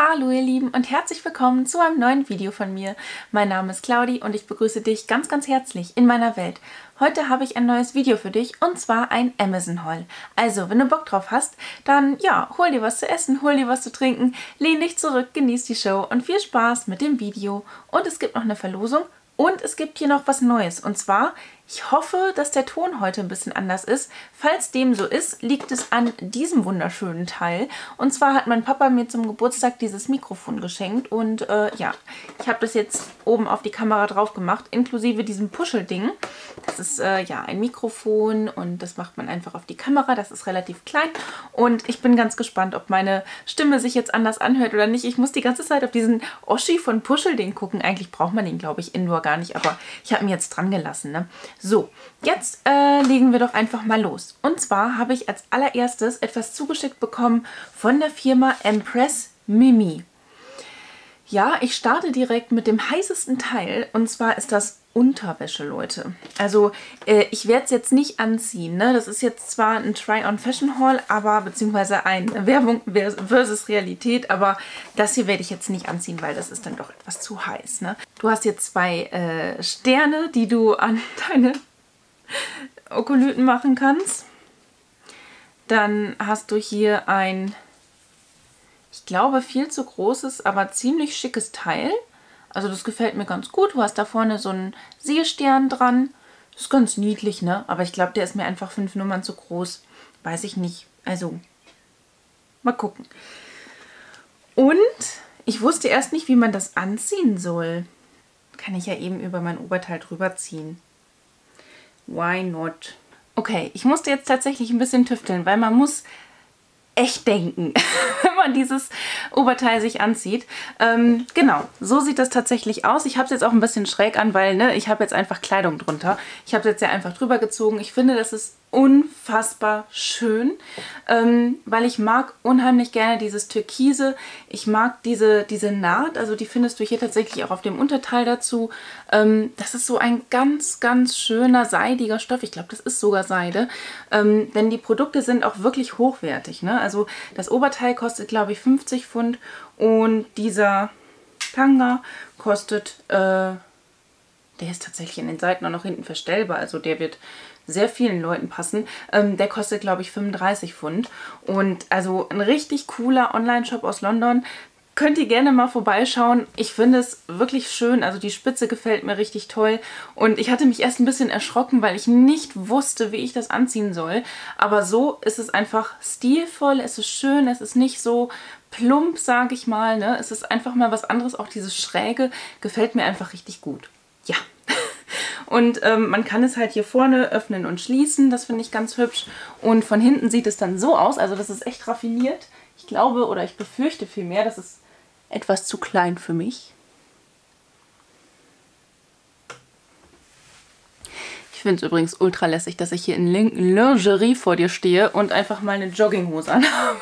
Hallo ihr Lieben und herzlich willkommen zu einem neuen Video von mir. Mein Name ist Claudi und ich begrüße dich ganz, ganz herzlich in meiner Welt. Heute habe ich ein neues Video für dich und zwar ein Amazon Haul. Also, wenn du Bock drauf hast, dann ja, hol dir was zu essen, hol dir was zu trinken, lehn dich zurück, genieß die Show und viel Spaß mit dem Video. Und es gibt noch eine Verlosung und es gibt hier noch was Neues und zwar... Ich hoffe, dass der Ton heute ein bisschen anders ist. Falls dem so ist, liegt es an diesem wunderschönen Teil. Und zwar hat mein Papa mir zum Geburtstag dieses Mikrofon geschenkt. Und ja, ich habe das jetzt oben auf die Kamera drauf gemacht, inklusive diesem Puschelding. Das ist ja ein Mikrofon und das macht man einfach auf die Kamera. Das ist relativ klein. Und ich bin ganz gespannt, ob meine Stimme sich jetzt anders anhört oder nicht. Ich muss die ganze Zeit auf diesen Oschi von Puschelding gucken. Eigentlich braucht man den, glaube ich, indoor gar nicht. Aber ich habe ihn jetzt dran gelassen, ne? So, jetzt legen wir doch einfach mal los. Und zwar habe ich als allererstes etwas zugeschickt bekommen von der Firma Empress Mimi. Ja, ich starte direkt mit dem heißesten Teil und zwar ist das Unterwäsche, Leute. Also ich werde es jetzt nicht anziehen, ne? Das ist jetzt zwar ein Try-on-Fashion-Haul, aber beziehungsweise eine Werbung versus Realität, aber das hier werde ich jetzt nicht anziehen, weil das ist dann doch etwas zu heiß, ne? Du hast jetzt zwei Sterne, die du an deine Okolyten machen kannst. Dann hast du hier ein, ich glaube, viel zu großes, aber ziemlich schickes Teil. Also das gefällt mir ganz gut. Du hast da vorne so einen Seestern dran. Das ist ganz niedlich, ne? Aber ich glaube, der ist mir einfach 5 Nummern zu groß. Weiß ich nicht. Also, mal gucken. Und ich wusste erst nicht, wie man das anziehen soll. Kann ich ja eben über mein Oberteil drüber ziehen. Why not? Okay, ich musste jetzt tatsächlich ein bisschen tüfteln, weil man muss echt denken, wenn man dieses Oberteil sich anzieht. Genau, so sieht das tatsächlich aus. Ich habe es jetzt auch ein bisschen schräg an, weil ne, ich habe jetzt einfach Kleidung drunter. Ich habe es jetzt ja einfach drüber gezogen. Ich finde, das ist unfassbar schön, weil ich mag unheimlich gerne dieses Türkise. Ich mag diese Naht, also die findest du hier tatsächlich auch auf dem Unterteil dazu. Das ist so ein ganz, ganz schöner, seidiger Stoff. Ich glaube, das ist sogar Seide. Denn die Produkte sind auch wirklich hochwertig, ne? Also das Oberteil kostet, glaube ich, 50 Pfund und dieser Tanga kostet, der ist tatsächlich in den Seiten auch noch hinten verstellbar, also der wird sehr vielen Leuten passen. Der kostet, glaube ich, 35 Pfund. Und also ein richtig cooler Online-Shop aus London. Könnt ihr gerne mal vorbeischauen. Ich finde es wirklich schön. Also die Spitze gefällt mir richtig toll. Und ich hatte mich erst ein bisschen erschrocken, weil ich nicht wusste, wie ich das anziehen soll. Aber so ist es einfach stilvoll. Es ist schön. Es ist nicht so plump, sage ich mal, ne? Es ist einfach mal was anderes. Auch dieses Schräge gefällt mir einfach richtig gut. Ja. Und man kann es halt hier vorne öffnen und schließen. Das finde ich ganz hübsch. Und von hinten sieht es dann so aus. Also das ist echt raffiniert. Ich glaube oder ich befürchte vielmehr, das ist etwas zu klein für mich. Ich finde es übrigens ultra lässig, dass ich hier in Lingerie vor dir stehe und einfach mal eine Jogginghose anhabe.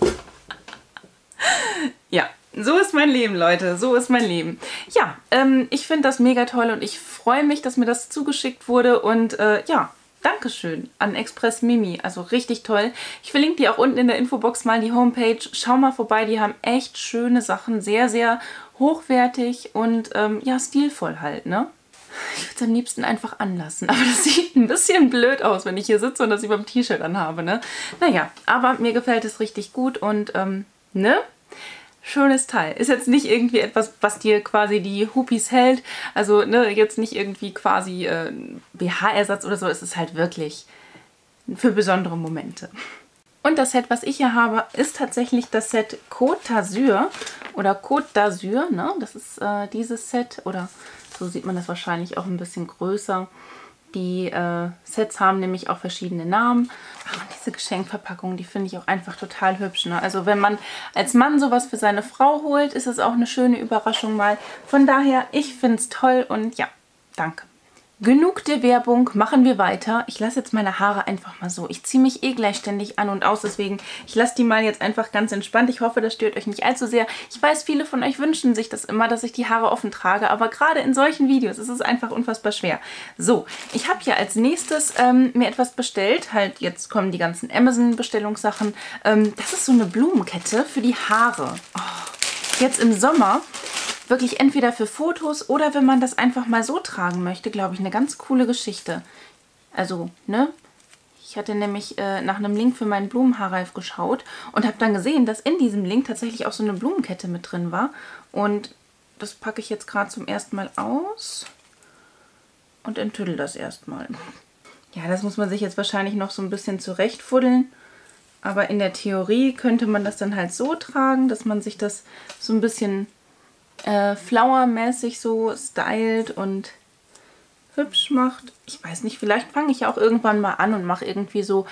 Ja. So ist mein Leben, Leute. So ist mein Leben. Ja, ich finde das mega toll und ich freue mich, dass mir das zugeschickt wurde. Und ja, Dankeschön an Empress Mimi. Also richtig toll. Ich verlinke dir auch unten in der Infobox mal die Homepage. Schau mal vorbei, die haben echt schöne Sachen. Sehr, sehr hochwertig und ja, stilvoll halt, ne? Ich würde es am liebsten einfach anlassen. Aber das sieht ein bisschen blöd aus, wenn ich hier sitze und das über dem T-Shirt anhabe, ne? Naja, aber mir gefällt es richtig gut und, ne? Schönes Teil. Ist jetzt nicht irgendwie etwas, was dir quasi die Hupis hält. Also ne, jetzt nicht irgendwie quasi BH-Ersatz oder so. Es ist halt wirklich für besondere Momente. Und das Set, was ich hier habe, ist tatsächlich das Set Côte d'Azur oder Côte d'Azur. Ne? Das ist dieses Set oder so sieht man das wahrscheinlich auch ein bisschen größer. Die Sets haben nämlich auch verschiedene Namen. Ach, und diese Geschenkverpackung, die finde ich auch einfach total hübsch. Ne? Also wenn man als Mann sowas für seine Frau holt, ist es auch eine schöne Überraschung mal. Von daher, ich finde es toll und ja, danke. Genug der Werbung, machen wir weiter. Ich lasse jetzt meine Haare einfach mal so. Ich ziehe mich eh gleich ständig an und aus, deswegen ich lasse die mal jetzt einfach ganz entspannt. Ich hoffe, das stört euch nicht allzu sehr. Ich weiß, viele von euch wünschen sich das immer, dass ich die Haare offen trage, aber gerade in solchen Videos ist es einfach unfassbar schwer. So, ich habe hier als nächstes mir etwas bestellt. Halt, jetzt kommen die ganzen Amazon-Bestellungssachen. Das ist so eine Blumenkette für die Haare. Oh. jetzt im Sommer wirklich entweder für Fotos oder wenn man das einfach mal so tragen möchte, glaube ich, eine ganz coole Geschichte. Also, ne? Ich hatte nämlich nach einem Link für meinen Blumenhaarreif geschaut und habe dann gesehen, dass in diesem Link tatsächlich auch so eine Blumenkette mit drin war. Und das packe ich jetzt gerade zum ersten Mal aus und enttüdel das erstmal. Ja, das muss man sich jetzt wahrscheinlich noch so ein bisschen zurechtfuddeln. Aber in der Theorie könnte man das dann halt so tragen, dass man sich das so ein bisschen flowermäßig so stylt und hübsch macht. Ich weiß nicht, vielleicht fange ich ja auch irgendwann mal an und mache irgendwie so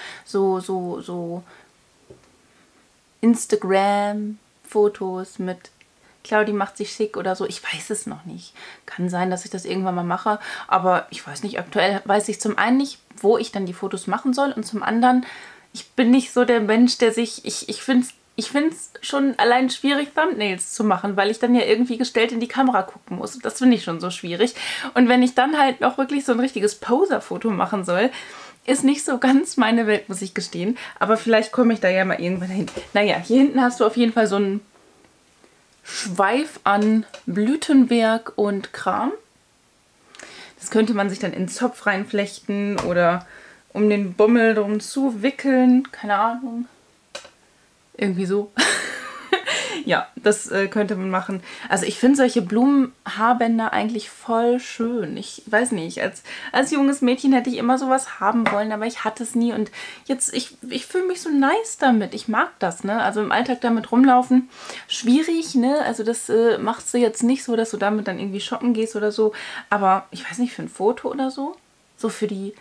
Instagram-Fotos mit Claudi macht sich schick oder so. Ich weiß es noch nicht. Kann sein, dass ich das irgendwann mal mache, aber ich weiß nicht. Aktuell weiß ich zum einen nicht, wo ich dann die Fotos machen soll und zum anderen, ich bin nicht so der Mensch, der sich, ich finde es schon allein schwierig, Thumbnails zu machen, weil ich dann ja irgendwie gestellt in die Kamera gucken muss. Das finde ich schon so schwierig. Und wenn ich dann halt noch wirklich so ein richtiges Poser-Foto machen soll, ist nicht so ganz meine Welt, muss ich gestehen. Aber vielleicht komme ich da ja mal irgendwann hin. Naja, hier hinten hast du auf jeden Fall so einen Schweif an Blütenwerk und Kram. Das könnte man sich dann in den Zopf reinflechten oder um den Bommel drum zu wickeln. Keine Ahnung. Irgendwie so. Ja, das könnte man machen. Also ich finde solche Blumenhaarbänder eigentlich voll schön. Ich weiß nicht, als junges Mädchen hätte ich immer sowas haben wollen, aber ich hatte es nie. Und jetzt, ich fühle mich so nice damit. Ich mag das, ne? Also im Alltag damit rumlaufen, schwierig, ne? Also das machst du jetzt nicht so, dass du damit dann irgendwie shoppen gehst oder so. Aber ich weiß nicht, für ein Foto oder so. So für die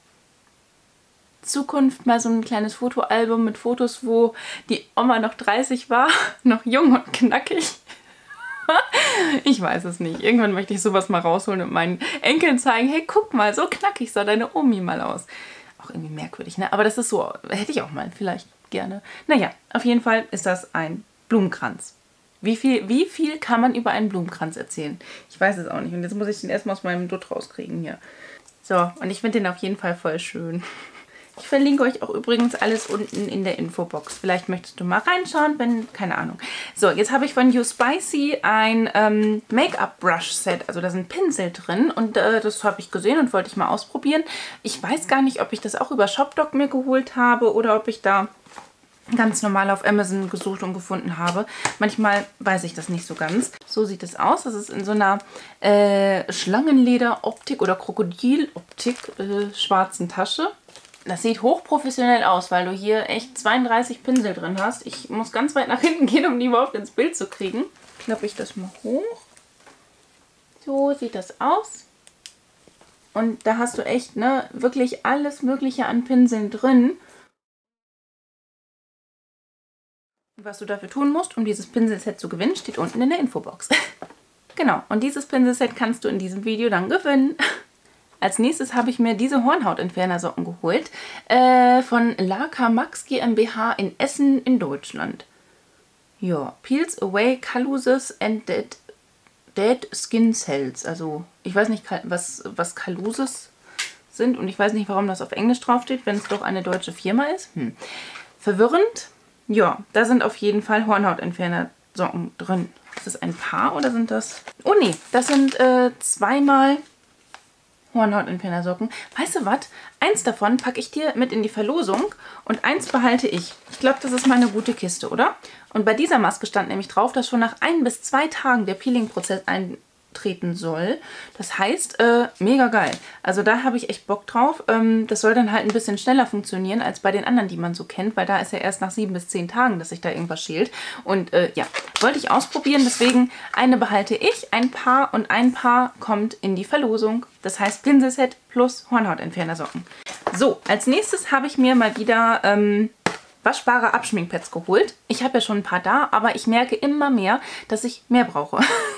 Zukunft mal so ein kleines Fotoalbum mit Fotos, wo die Oma noch 30 war, noch jung und knackig. Ich weiß es nicht. Irgendwann möchte ich sowas mal rausholen und meinen Enkeln zeigen, hey, guck mal, so knackig sah deine Omi mal aus. Auch irgendwie merkwürdig, ne? Aber das ist so, hätte ich auch mal vielleicht gerne. Naja, auf jeden Fall ist das ein Blumenkranz. Wie viel kann man über einen Blumenkranz erzählen? Ich weiß es auch nicht. Und jetzt muss ich den erstmal aus meinem Dutt rauskriegen hier. So, und ich finde den auf jeden Fall voll schön. Ich verlinke euch auch übrigens alles unten in der Infobox. Vielleicht möchtest du mal reinschauen, wenn, keine Ahnung. So, jetzt habe ich von You Spicy ein Make-up-Brush-Set. Also da sind Pinsel drin und das habe ich gesehen und wollte ich mal ausprobieren. Ich weiß gar nicht, ob ich das auch über ShopDoc mir geholt habe oder ob ich da ganz normal auf Amazon gesucht und gefunden habe. Manchmal weiß ich das nicht so ganz. So sieht es aus. Das ist in so einer Schlangenleder-Optik oder Krokodil-Optik schwarzen Tasche. Das sieht hochprofessionell aus, weil du hier echt 32 Pinsel drin hast. Ich muss ganz weit nach hinten gehen, um die überhaupt ins Bild zu kriegen. Klappe ich das mal hoch. So sieht das aus. Und da hast du echt, ne, wirklich alles Mögliche an Pinseln drin. Und was du dafür tun musst, um dieses Pinselset zu gewinnen, steht unten in der Infobox. Genau, und dieses Pinselset kannst du in diesem Video dann gewinnen. Als nächstes habe ich mir diese Hornhautentferner-Socken geholt von Laka Max GmbH in Essen in Deutschland. Ja, peels away calluses and dead skin cells. Also ich weiß nicht, was calluses sind und ich weiß nicht, warum das auf Englisch draufsteht, wenn es doch eine deutsche Firma ist. Verwirrend. Ja, da sind auf jeden Fall Hornhautentferner-Socken drin. Ist das ein Paar oder sind das... Oh nee, das sind zweimal Hornhautentferner-Socken. Weißt du was? Eins davon packe ich dir mit in die Verlosung und eins behalte ich. Ich glaube, das ist meine gute Kiste, oder? Und bei dieser Maske stand nämlich drauf, dass schon nach 1 bis 2 Tagen der Peeling-Prozess eintreten soll. Das heißt, mega geil. Also da habe ich echt Bock drauf. Das soll dann halt ein bisschen schneller funktionieren als bei den anderen, die man so kennt, weil da ist ja erst nach 7 bis 10 Tagen, dass sich da irgendwas schält. Und ja, wollte ich ausprobieren, deswegen eine behalte ich, ein Paar und ein Paar kommt in die Verlosung. Das heißt Pinselset plus Hornhautentferner-Socken. So, als nächstes habe ich mir mal wieder waschbare Abschminkpads geholt. Ich habe ja schon ein paar da, aber ich merke immer mehr, dass ich mehr brauche.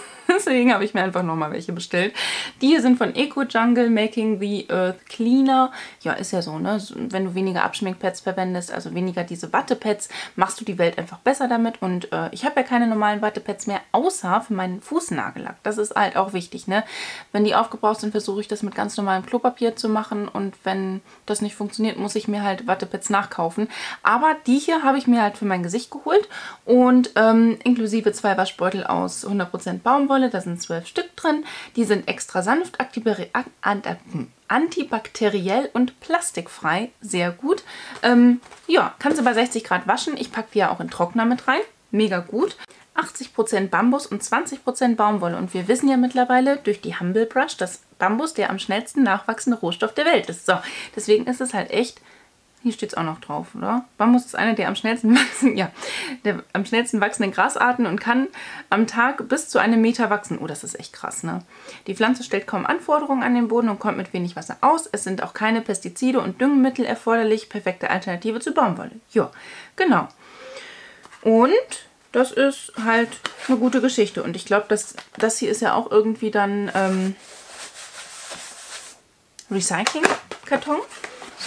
Deswegen habe ich mir einfach nochmal welche bestellt. Die hier sind von Eco Jungle, Making the Earth Cleaner. Ja, ist ja so, ne? Wenn du weniger Abschminkpads verwendest, also weniger diese Wattepads, machst du die Welt einfach besser damit. Und ich habe ja keine normalen Wattepads mehr, außer für meinen Fußnagellack. Das ist halt auch wichtig, ne? Wenn die aufgebraucht sind, versuche ich das mit ganz normalem Klopapier zu machen. Und wenn das nicht funktioniert, muss ich mir halt Wattepads nachkaufen. Aber die hier habe ich mir halt für mein Gesicht geholt. Und inklusive 2 Waschbeutel aus 100% Baumwolle. Da sind 12 Stück drin. Die sind extra sanft, antibakteriell und plastikfrei. Sehr gut. Ja, kannst du bei 60 Grad waschen. Ich packe die ja auch in Trockner mit rein. Mega gut. 80% Bambus und 20% Baumwolle. Und wir wissen ja mittlerweile durch die Humble Brush, dass Bambus der am schnellsten nachwachsende Rohstoff der Welt ist. So, deswegen ist es halt echt... Hier steht es auch noch drauf, oder? Bambus ist einer der am schnellsten wachsenden Grasarten und kann am Tag bis zu 1 Meter wachsen. Oh, das ist echt krass, ne? Die Pflanze stellt kaum Anforderungen an den Boden und kommt mit wenig Wasser aus. Es sind auch keine Pestizide und Düngemittel erforderlich. Perfekte Alternative zu Baumwolle. Ja, genau. Und das ist halt eine gute Geschichte. Und ich glaube, das hier ist ja auch irgendwie dann Recycling-Karton. So.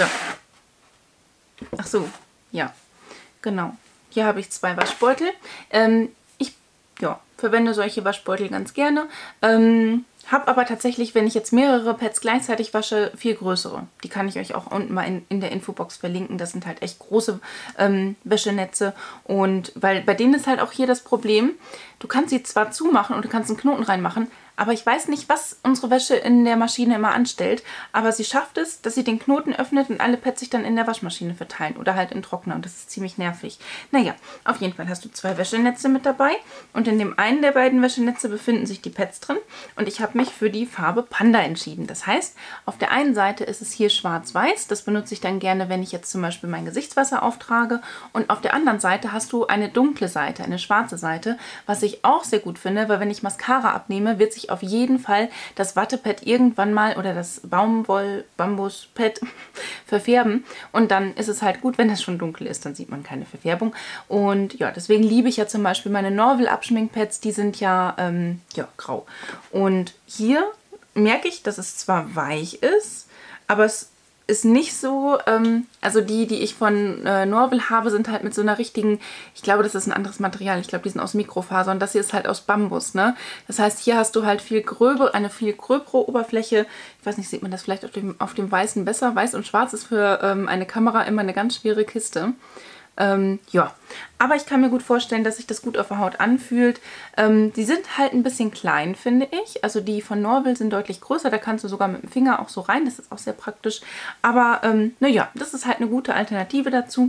Ach so, ja, genau. Hier habe ich 2 Waschbeutel. Ich verwende solche Waschbeutel ganz gerne. Habe aber tatsächlich, wenn ich jetzt mehrere Pads gleichzeitig wasche, viel größere. Die kann ich euch auch unten mal in der Infobox verlinken. Das sind halt echt große Wäschenetze. Und weil bei denen ist halt auch hier das Problem, du kannst sie zwar zumachen und du kannst einen Knoten reinmachen, aber ich weiß nicht, was unsere Wäsche in der Maschine immer anstellt. Aber sie schafft es, dass sie den Knoten öffnet und alle Pads sich dann in der Waschmaschine verteilen. Oder halt in Trockner. Und das ist ziemlich nervig. Naja, auf jeden Fall hast du 2 Wäschenetze mit dabei. Und in dem einen der beiden Wäschenetze befinden sich die Pads drin. Und ich habe mich für die Farbe Panda entschieden. Das heißt, auf der einen Seite ist es hier schwarz-weiß. Das benutze ich dann gerne, wenn ich jetzt zum Beispiel mein Gesichtswasser auftrage. Und auf der anderen Seite hast du eine dunkle Seite, eine schwarze Seite. Was ich auch sehr gut finde, weil wenn ich Mascara abnehme, wird sich auf jeden Fall das Wattepad irgendwann mal oder das Bambuspad verfärben. Und dann ist es halt gut, wenn das schon dunkel ist, dann sieht man keine Verfärbung. Und ja, deswegen liebe ich ja zum Beispiel meine Norvel Abschminkpads, die sind ja, grau. Und hier merke ich, dass es zwar weich ist, aber es ist nicht so, also die ich von Norvel habe, sind halt mit so einer richtigen, ich glaube, das ist ein anderes Material, ich glaube, die sind aus Mikrofaser und das hier ist halt aus Bambus, ne? Das heißt, hier hast du halt eine viel gröbere Oberfläche. Ich weiß nicht, sieht man das vielleicht auf dem Weißen besser? Weiß und Schwarz ist für eine Kamera immer eine ganz schwere Kiste. Ja, aber ich kann mir gut vorstellen, dass sich das gut auf der Haut anfühlt. Die sind halt ein bisschen klein, finde ich. Also die von Norvel sind deutlich größer. Da kannst du sogar mit dem Finger auch so rein. Das ist auch sehr praktisch. Aber naja, das ist halt eine gute Alternative dazu.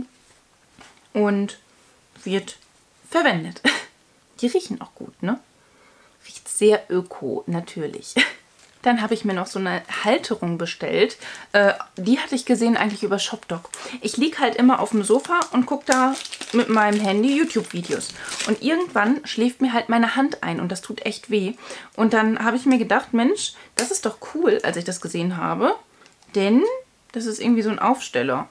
Und wird verwendet. Die riechen auch gut, ne? Riecht sehr öko, natürlich. Dann habe ich mir noch so eine Halterung bestellt. Die hatte ich gesehen eigentlich über Shopdog. Ich liege halt immer auf dem Sofa und gucke da mit meinem Handy YouTube-Videos. Und irgendwann schläft mir halt meine Hand ein und das tut echt weh. Und dann habe ich mir gedacht, Mensch, das ist doch cool, als ich das gesehen habe. Denn das ist irgendwie so ein Aufsteller.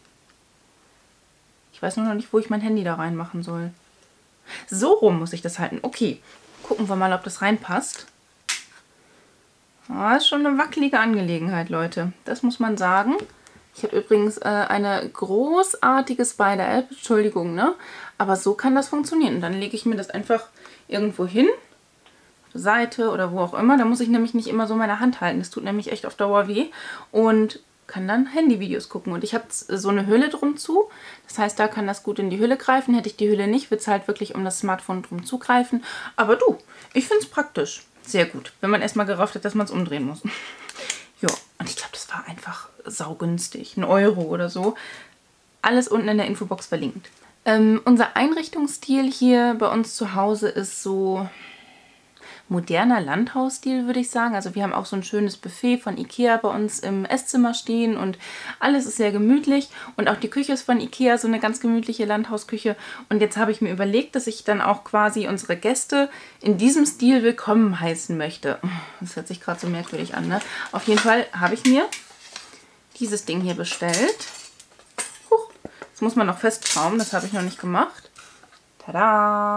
Ich weiß nur noch nicht, wo ich mein Handy da reinmachen soll. So rum muss ich das halten. Okay, gucken wir mal, ob das reinpasst. Das ist schon eine wackelige Angelegenheit, Leute. Das muss man sagen. Ich habe übrigens eine großartige Spider-App. Entschuldigung, ne? Aber so kann das funktionieren. Und dann lege ich mir das einfach irgendwo hin. Auf der Seite oder wo auch immer. Da muss ich nämlich nicht immer so meine Hand halten. Das tut nämlich echt auf Dauer weh. Und kann dann Handyvideos gucken. Und ich habe so eine Hülle drum zu. Das heißt, da kann das gut in die Hülle greifen. Hätte ich die Hülle nicht, würde es halt wirklich um das Smartphone drum zugreifen. Aber du, ich finde es praktisch. Sehr gut, wenn man erstmal gerafft hat, dass man es umdrehen muss. Ja, und ich glaube, das war einfach saugünstig. 1 Euro oder so. Alles unten in der Infobox verlinkt. Unser Einrichtungsstil hier bei uns zu Hause ist so moderner Landhausstil, würde ich sagen. Also wir haben auch so ein schönes Buffet von Ikea bei uns im Esszimmer stehen und alles ist sehr gemütlich. Und auch die Küche ist von Ikea, so eine ganz gemütliche Landhausküche. Und jetzt habe ich mir überlegt, dass ich dann auch quasi unsere Gäste in diesem Stil willkommen heißen möchte. Das hört sich gerade so merkwürdig an, ne? Auf jeden Fall habe ich mir dieses Ding hier bestellt. Huch, jetzt muss man noch festschrauben, das habe ich noch nicht gemacht. Tada!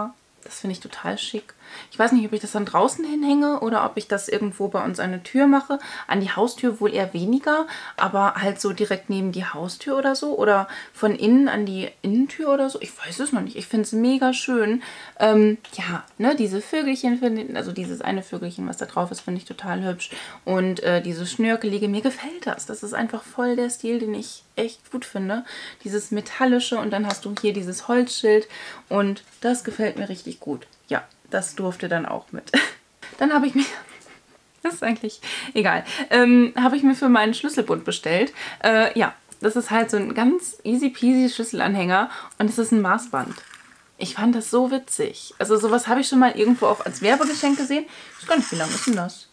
Das finde ich total schick. Ich weiß nicht, ob ich das dann draußen hinhänge oder ob ich das irgendwo bei uns an eine Tür mache. An die Haustür wohl eher weniger, aber halt so direkt neben die Haustür oder so. Oder von innen an die Innentür oder so. Ich weiß es noch nicht. Ich finde es mega schön. Ja, ne, diese Vögelchen, also dieses eine Vögelchen, was da drauf ist, finde ich total hübsch. Und diese Schnörkelige, mir gefällt das. Das ist einfach voll der Stil, den ich echt gut finde. Dieses Metallische und dann hast du hier dieses Holzschild und das gefällt mir richtig gut. Ja, das durfte dann auch mit. Dann habe ich mir, das ist eigentlich egal, habe ich mir für meinen Schlüsselbund bestellt. Ja, das ist halt so ein ganz easy peasy Schlüsselanhänger und es ist ein Maßband. Ich fand das so witzig. Also sowas habe ich schon mal irgendwo auch als Werbegeschenk gesehen. Ich weiß gar nicht, wie lang ist denn das?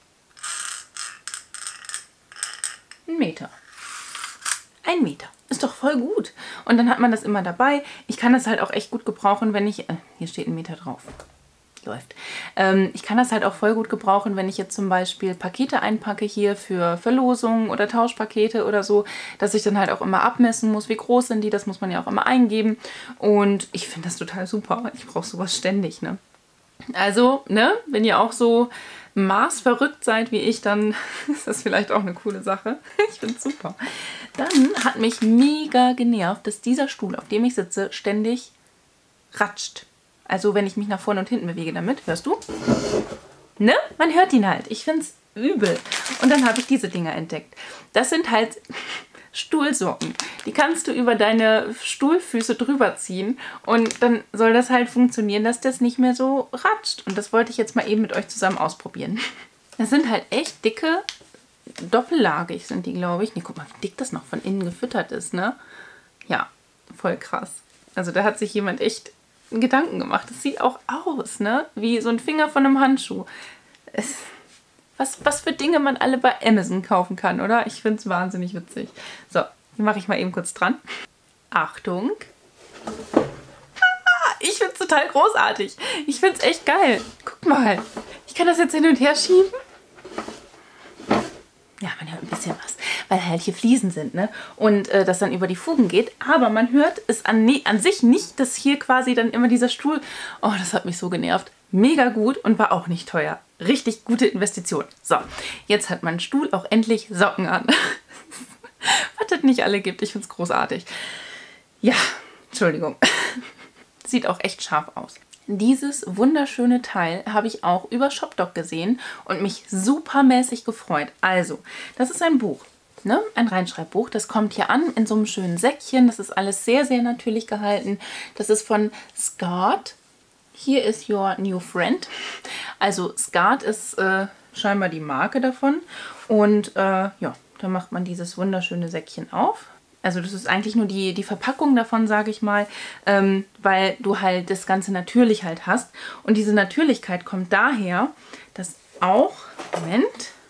1 Meter. 1 Meter. Ist doch voll gut. Und dann hat man das immer dabei. Ich kann das halt auch echt gut gebrauchen, wenn ich... hier steht 1 Meter drauf. Läuft. Ich kann das halt auch voll gut gebrauchen, wenn ich jetzt zum Beispiel Pakete einpacke hier für Verlosungen oder Tauschpakete oder so, dass ich dann halt auch immer abmessen muss, wie groß sind die. Das muss man ja auch immer eingeben. Und ich finde das total super. Ich brauche sowas ständig, ne? Also, ne, wenn ihr auch so maßverrückt seid wie ich, dann ist das vielleicht auch eine coole Sache. Ich finde es super. Dann hat mich mega genervt, dass dieser Stuhl, auf dem ich sitze, ständig ratscht. Also wenn ich mich nach vorne und hinten bewege damit, hörst du? Ne? Man hört ihn halt. Ich finde es übel. Und dann habe ich diese Dinger entdeckt. Das sind halt Stuhlsocken. Die kannst du über deine Stuhlfüße drüber ziehen und dann soll das halt funktionieren, dass das nicht mehr so ratscht. Und das wollte ich jetzt mal eben mit euch zusammen ausprobieren. Das sind halt echt dicke, doppellagig sind die, glaube ich. Ne, guck mal, wie dick das noch von innen gefüttert ist, ne? Ja, voll krass. Also da hat sich jemand echt Gedanken gemacht. Das sieht auch aus, ne? Wie so ein Finger von einem Handschuh. Was für Dinge man alle bei Amazon kaufen kann, oder? Ich finde es wahnsinnig witzig. So, die mache ich mal eben kurz dran. Achtung. Ich finde es total großartig. Ich finde es echt geil. Guck mal. Ich kann das jetzt hin und her schieben. Ja, man hört ein bisschen was, weil halt hier Fliesen sind, ne? Und das dann über die Fugen geht. Aber man hört es an sich nicht, dass hier quasi dann immer dieser Stuhl... Oh, das hat mich so genervt. Mega gut und war auch nicht teuer. Richtig gute Investition. So, jetzt hat mein Stuhl auch endlich Socken an. Was es nicht alle gibt. Ich finde es großartig. Ja, Entschuldigung. Sieht auch echt scharf aus. Dieses wunderschöne Teil habe ich auch über Shopdog gesehen und mich supermäßig gefreut. Also, das ist ein Buch, ne? Ein Reinschreibbuch. Das kommt hier an in so einem schönen Säckchen. Das ist alles sehr, sehr natürlich gehalten. Das ist von Skart. Here is your new friend. Also Skart ist scheinbar die Marke davon. Und ja, da macht man dieses wunderschöne Säckchen auf. Also das ist eigentlich nur die Verpackung davon, sage ich mal, weil du halt das Ganze natürlich halt hast. Und diese Natürlichkeit kommt daher, dass auch, Moment,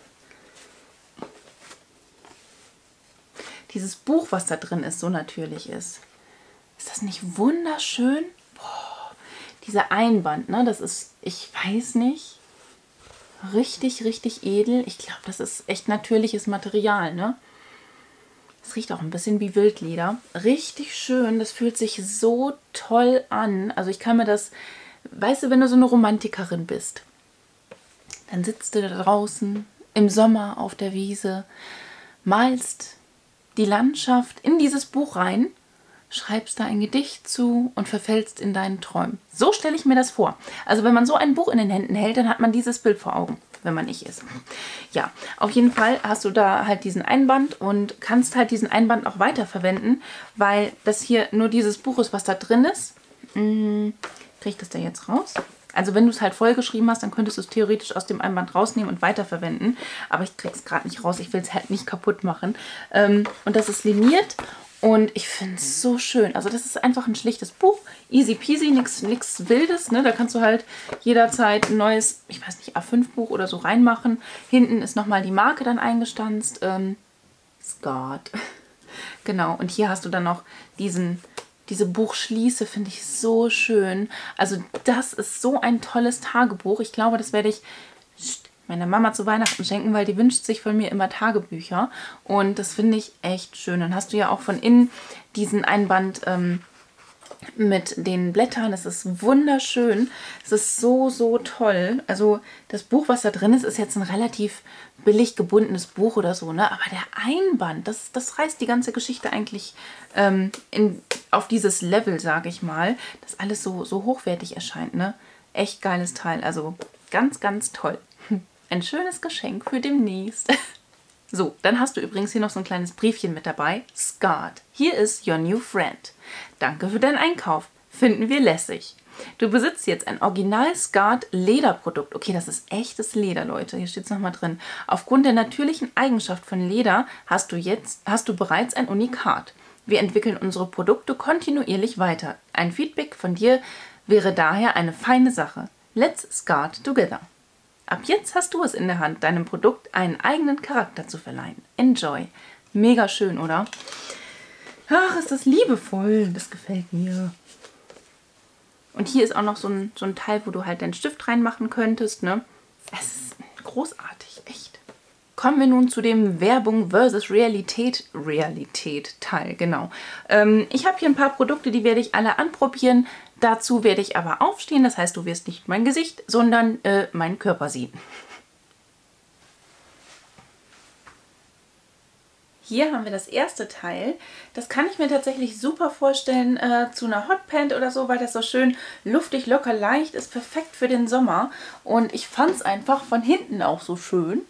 dieses Buch, was da drin ist, so natürlich ist. Ist das nicht wunderschön? Boah, dieser Einband, ne, das ist, ich weiß nicht, richtig, richtig edel. Ich glaube, das ist echt natürliches Material, ne? Es riecht auch ein bisschen wie Wildleder. Richtig schön. Das fühlt sich so toll an. Also ich kann mir das... Weißt du, wenn du so eine Romantikerin bist, dann sitzt du da draußen im Sommer auf der Wiese, malst die Landschaft in dieses Buch rein, schreibst da ein Gedicht zu und verfällst in deinen Träumen. So stelle ich mir das vor. Also wenn man so ein Buch in den Händen hält, dann hat man dieses Bild vor Augen, wenn man ich ist. Ja, auf jeden Fall hast du da halt diesen Einband und kannst halt diesen Einband auch weiterverwenden, weil das hier nur dieses Buch ist, was da drin ist. Kriege ich das da jetzt raus? Also wenn du es halt vollgeschrieben hast, dann könntest du es theoretisch aus dem Einband rausnehmen und weiterverwenden. Aber ich kriege es gerade nicht raus. Ich will es halt nicht kaputt machen. Und das ist liniert. Und ich finde es so schön. Also das ist einfach ein schlichtes Buch. Easy peasy, nichts Wildes. Ne? Da kannst du halt jederzeit ein neues, ich weiß nicht, A5-Buch oder so reinmachen. Hinten ist nochmal die Marke dann eingestanzt. Skart. Genau. Und hier hast du dann noch diese Buchschließe, finde ich so schön. Also das ist so ein tolles Tagebuch. Ich glaube, das werde ich meiner Mama zu Weihnachten schenken, weil die wünscht sich von mir immer Tagebücher. Und das finde ich echt schön. Dann hast du ja auch von innen diesen Einband mit den Blättern. Es ist wunderschön. Es ist so, so toll. Also das Buch, was da drin ist, ist jetzt ein relativ billig gebundenes Buch oder so, ne? Aber der Einband, das reißt die ganze Geschichte eigentlich auf dieses Level, sage ich mal, dass alles so, so hochwertig erscheint, ne? Echt geiles Teil. Also ganz, ganz toll. Ein schönes Geschenk für demnächst. So, dann hast du übrigens hier noch so ein kleines Briefchen mit dabei. Scarred. Here is your new friend. Danke für deinen Einkauf. Finden wir lässig. Du besitzt jetzt ein original Scarred Lederprodukt. Okay, das ist echtes Leder, Leute. Hier steht es nochmal drin. Aufgrund der natürlichen Eigenschaft von Leder hast du bereits ein Unikat. Wir entwickeln unsere Produkte kontinuierlich weiter. Ein Feedback von dir wäre daher eine feine Sache. Let's Scarred together. Ab jetzt hast du es in der Hand, deinem Produkt einen eigenen Charakter zu verleihen. Enjoy. Mega schön, oder? Ach, ist das liebevoll. Das gefällt mir. Und hier ist auch noch so ein Teil, wo du halt deinen Stift reinmachen könntest, ne? Es ist großartig, echt. Kommen wir nun zu dem Werbung versus Realität Teil, genau. Ich habe hier ein paar Produkte, die werde ich alle anprobieren. Dazu werde ich aber aufstehen, das heißt, du wirst nicht mein Gesicht, sondern meinen Körper sehen. Hier haben wir das erste Teil. Das kann ich mir tatsächlich super vorstellen zu einer Hotpant oder so, weil das so schön luftig, locker, leicht ist. Perfekt für den Sommer. Und ich fand es einfach von hinten auch so schön.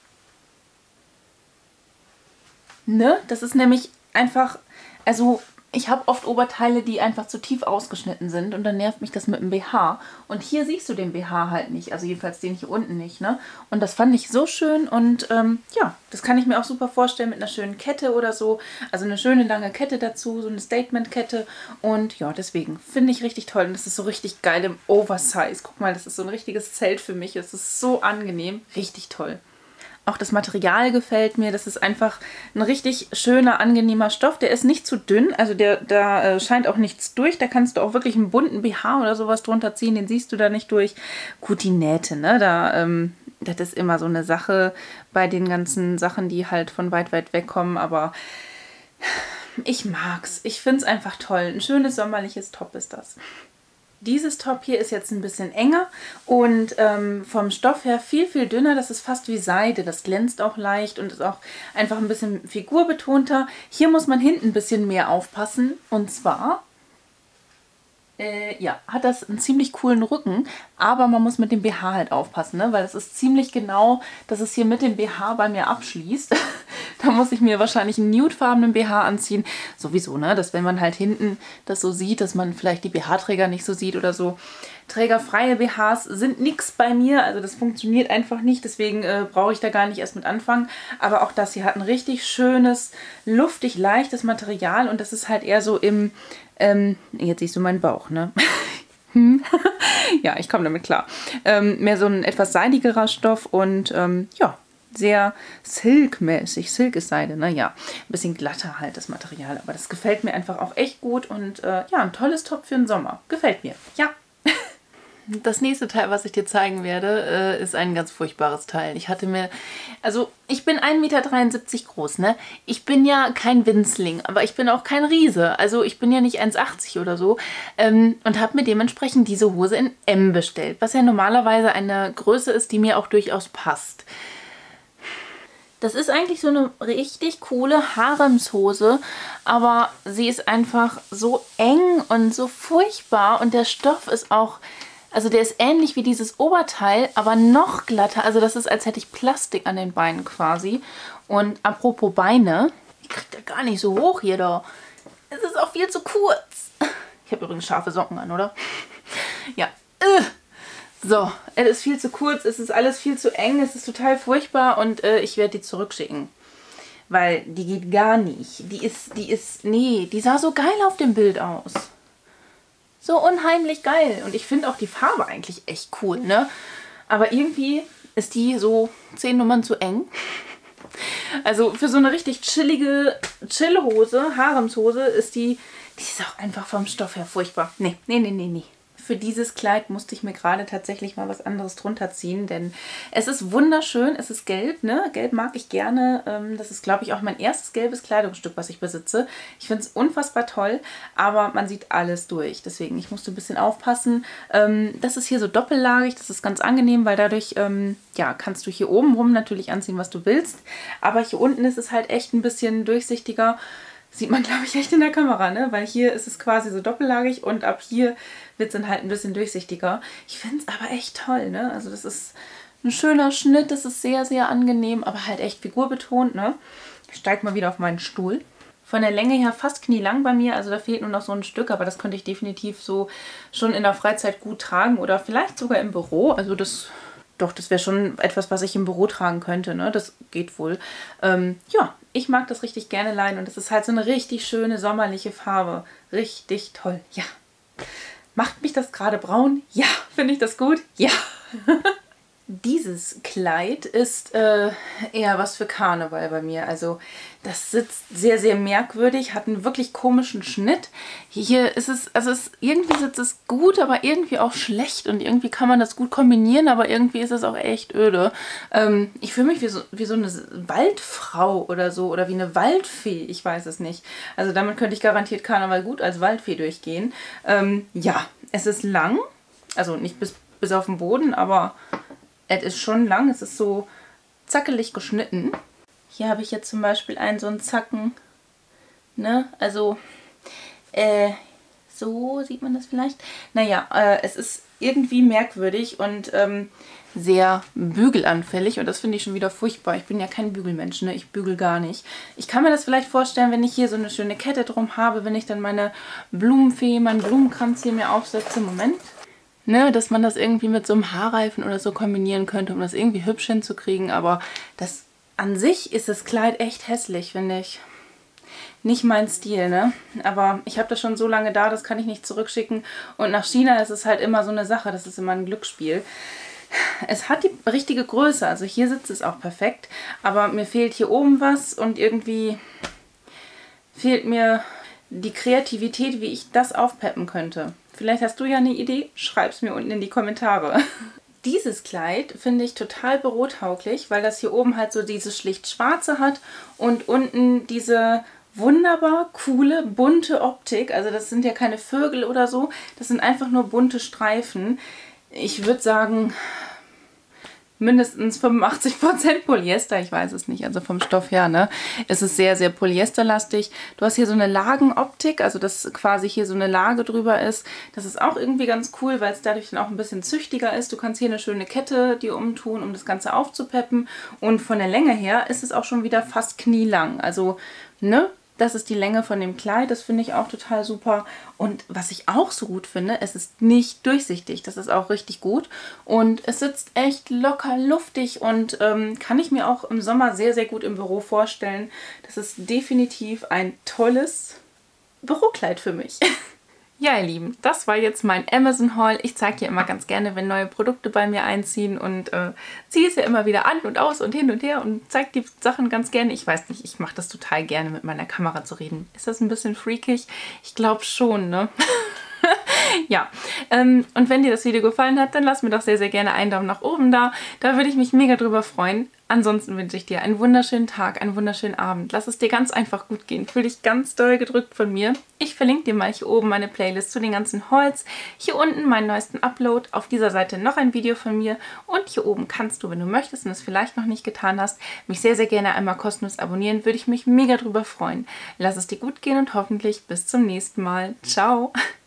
Ne? Das ist nämlich einfach, also ich habe oft Oberteile, die einfach zu tief ausgeschnitten sind und dann nervt mich das mit dem BH. Und hier siehst du den BH halt nicht, also jedenfalls den hier unten nicht, ne? Und das fand ich so schön und ja, das kann ich mir auch super vorstellen mit einer schönen Kette oder so. Also eine schöne lange Kette dazu, so eine Statement-Kette. Und ja, deswegen finde ich richtig toll und das ist so richtig geil im Oversize. Guck mal, das ist so ein richtiges Zelt für mich. Es ist so angenehm, richtig toll. Auch das Material gefällt mir. Das ist einfach ein richtig schöner, angenehmer Stoff. Der ist nicht zu dünn, also da scheint auch nichts durch. Da kannst du auch wirklich einen bunten BH oder sowas drunter ziehen. Den siehst du da nicht durch. Gut, die Nähte, ne? Das ist immer so eine Sache bei den ganzen Sachen, die halt von weit, weit weg kommen. Aber ich mag's. Ich finde es einfach toll. Ein schönes sommerliches Top ist das. Dieses Top hier ist jetzt ein bisschen enger und vom Stoff her viel, viel dünner. Das ist fast wie Seide. Das glänzt auch leicht und ist auch einfach ein bisschen figurbetonter. Hier muss man hinten ein bisschen mehr aufpassen. Und zwar ja, hat das einen ziemlich coolen Rücken, aber man muss mit dem BH halt aufpassen, ne? Weil es ist ziemlich genau, dass es hier mit dem BH bei mir abschließt. Da muss ich mir wahrscheinlich einen nudefarbenen BH anziehen. Sowieso, ne? Dass wenn man halt hinten das so sieht, dass man vielleicht die BH-Träger nicht so sieht oder so. Trägerfreie BHs sind nichts bei mir, also das funktioniert einfach nicht, deswegen brauche ich da gar nicht erst mit anfangen. Aber auch das hier hat ein richtig schönes, luftig leichtes Material und das ist halt eher so im, jetzt siehst du meinen Bauch, ne? Ja, ich komme damit klar. Mehr so ein etwas seidigerer Stoff und ja, sehr silkmäßig. Silk ist Seide, ne? Ja, ein bisschen glatter halt das Material, aber das gefällt mir einfach auch echt gut und ja, ein tolles Top für den Sommer. Gefällt mir, ja. Das nächste Teil, was ich dir zeigen werde, ist ein ganz furchtbares Teil. Ich bin 1,73 Meter groß, ne? Ich bin ja kein Winzling, aber ich bin auch kein Riese. Also ich bin ja nicht 1,80 oder so und habe mir dementsprechend diese Hose in M bestellt, was ja normalerweise eine Größe ist, die mir auch durchaus passt. Das ist eigentlich so eine richtig coole Haremshose, aber sie ist einfach so eng und so furchtbar und der Stoff ist auch, also der ist ähnlich wie dieses Oberteil, aber noch glatter. Also das ist, als hätte ich Plastik an den Beinen quasi. Und apropos Beine, ich kriege da gar nicht so hoch hier da. Es ist auch viel zu kurz. Ich habe übrigens scharfe Socken an, oder? Ja. So, es ist viel zu kurz, es ist alles viel zu eng, es ist total furchtbar und ich werde die zurückschicken. Weil die geht gar nicht. Die sah so geil auf dem Bild aus. So unheimlich geil. Und ich finde auch die Farbe eigentlich echt cool, ne? Aber irgendwie ist die so 10 Nummern zu eng. Also für so eine richtig chillige Chillhose, Haremshose, ist die ist auch einfach vom Stoff her furchtbar. Nee. Für dieses Kleid musste ich mir gerade tatsächlich mal was anderes drunter ziehen, denn es ist wunderschön, es ist gelb, ne? Gelb mag ich gerne. Das ist, glaube ich, auch mein erstes gelbes Kleidungsstück, was ich besitze. Ich finde es unfassbar toll, aber man sieht alles durch. Deswegen, ich musste ein bisschen aufpassen. Das ist hier so doppellagig, das ist ganz angenehm, weil dadurch ja, kannst du hier oben rum natürlich anziehen, was du willst. Aber hier unten ist es halt echt ein bisschen durchsichtiger. Sieht man, glaube ich, echt in der Kamera, ne? Weil hier ist es quasi so doppellagig und ab hier wird es dann halt ein bisschen durchsichtiger. Ich finde es aber echt toll, ne? Also das ist ein schöner Schnitt, das ist sehr, sehr angenehm, aber halt echt figurbetont, ne? Ich steige mal wieder auf meinen Stuhl. Von der Länge her fast knielang bei mir, also da fehlt nur noch so ein Stück, aber das könnte ich definitiv so schon in der Freizeit gut tragen oder vielleicht sogar im Büro. Also das wäre schon etwas, was ich im Büro tragen könnte, ne? Das geht wohl. Ja, ich mag das richtig gerne leihen und es ist halt so eine richtig schöne sommerliche Farbe. Richtig toll, ja. Macht mich das gerade braun? Ja. Finde ich das gut? Ja. Dieses Kleid ist eher was für Karneval bei mir. Also das sitzt sehr, sehr merkwürdig, hat einen wirklich komischen Schnitt. Hier ist es, also irgendwie sitzt es gut, aber irgendwie auch schlecht und irgendwie kann man das gut kombinieren, aber irgendwie ist es auch echt öde. Ich fühle mich wie so eine Waldfrau oder so oder wie eine Waldfee, ich weiß es nicht. Also damit könnte ich garantiert Karneval gut als Waldfee durchgehen. Ja, es ist lang, also nicht bis auf den Boden, aber es ist schon lang, es ist so zackelig geschnitten. Hier habe ich jetzt zum Beispiel so einen Zacken, ne, also, so sieht man das vielleicht. Naja, es ist irgendwie merkwürdig und sehr bügelanfällig und das finde ich schon wieder furchtbar. Ich bin ja kein Bügelmensch, ne, ich bügel gar nicht. Ich kann mir das vielleicht vorstellen, wenn ich hier so eine schöne Kette drum habe, wenn ich dann meine Blumenfee, meinen Blumenkranz hier mir aufsetze. Moment. Ne, dass man das irgendwie mit so einem Haarreifen oder so kombinieren könnte, um das irgendwie hübsch hinzukriegen. Aber das an sich ist das Kleid echt hässlich, finde ich. Nicht mein Stil, ne? Aber ich habe das schon so lange da, das kann ich nicht zurückschicken. Und nach China ist es halt immer so eine Sache, das ist immer ein Glücksspiel. Es hat die richtige Größe, also hier sitzt es auch perfekt. Aber mir fehlt hier oben was und irgendwie fehlt mir die Kreativität, wie ich das aufpeppen könnte. Vielleicht hast du ja eine Idee, schreib es mir unten in die Kommentare. Dieses Kleid finde ich total bürotauglich, weil das hier oben halt so dieses schlicht schwarze hat und unten diese wunderbar coole, bunte Optik. Also das sind ja keine Vögel oder so, das sind einfach nur bunte Streifen. Ich würde sagen, mindestens 85% Polyester, ich weiß es nicht, also vom Stoff her, ne? Es ist sehr, sehr polyesterlastig. Du hast hier so eine Lagenoptik, also dass quasi hier so eine Lage drüber ist. Das ist auch irgendwie ganz cool, weil es dadurch dann auch ein bisschen züchtiger ist. Du kannst hier eine schöne Kette dir umtun, um das Ganze aufzupeppen. Und von der Länge her ist es auch schon wieder fast knielang. Also, ne? Das ist die Länge von dem Kleid, das finde ich auch total super. Und was ich auch so gut finde, es ist nicht durchsichtig, das ist auch richtig gut. Und es sitzt echt locker luftig und kann ich mir auch im Sommer sehr, sehr gut im Büro vorstellen. Das ist definitiv ein tolles Bürokleid für mich. Ja, ihr Lieben, das war jetzt mein Amazon-Haul. Ich zeige hier immer ganz gerne, wenn neue Produkte bei mir einziehen und ziehe es ja immer wieder an und aus und hin und her und zeige die Sachen ganz gerne. Ich weiß nicht, ich mache das total gerne, mit meiner Kamera zu reden. Ist das ein bisschen freakig? Ich glaube schon, ne? Ja, und wenn dir das Video gefallen hat, dann lass mir doch sehr, sehr gerne einen Daumen nach oben da. Da würde ich mich mega drüber freuen. Ansonsten wünsche ich dir einen wunderschönen Tag, einen wunderschönen Abend. Lass es dir ganz einfach gut gehen. Fühl dich ganz doll gedrückt von mir. Ich verlinke dir mal hier oben meine Playlist zu den ganzen Hauls. Hier unten meinen neuesten Upload. Auf dieser Seite noch ein Video von mir. Und hier oben kannst du, wenn du möchtest und es vielleicht noch nicht getan hast, mich sehr, sehr gerne einmal kostenlos abonnieren. Würde ich mich mega drüber freuen. Lass es dir gut gehen und hoffentlich bis zum nächsten Mal. Ciao!